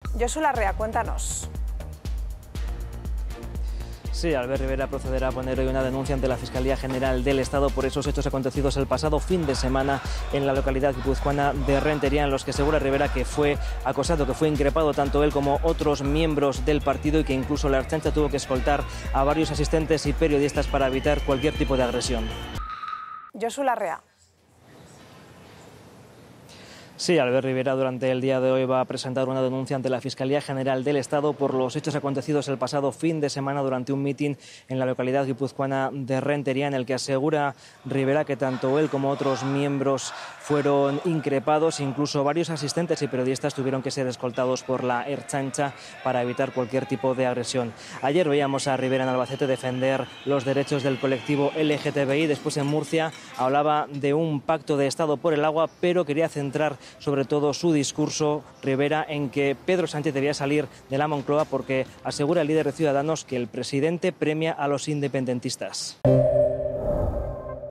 Josu Larrea, cuéntanos. Sí, Albert Rivera procederá a poner hoy una denuncia ante la Fiscalía General del Estado por esos hechos acontecidos el pasado fin de semana en la localidad guipuzcoana de Rentería, en los que asegura Rivera que fue acosado, que fue increpado tanto él como otros miembros del partido y que incluso la Ertzaintza tuvo que escoltar a varios asistentes y periodistas para evitar cualquier tipo de agresión. Josu Larrea. Sí, Albert Rivera durante el día de hoy va a presentar una denuncia ante la Fiscalía General del Estado por los hechos acontecidos el pasado fin de semana durante un mitin en la localidad guipuzcoana de Rentería, en el que asegura Rivera que tanto él como otros miembros fueron increpados. Incluso varios asistentes y periodistas tuvieron que ser escoltados por la Ertzaintza para evitar cualquier tipo de agresión. Ayer veíamos a Rivera en Albacete defender los derechos del colectivo LGTBI. Después en Murcia hablaba de un pacto de Estado por el agua, pero quería centrar sobre todo su discurso, Rivera, en que Pedro Sánchez debía salir de la Moncloa porque asegura el líder de Ciudadanos que el presidente premia a los independentistas.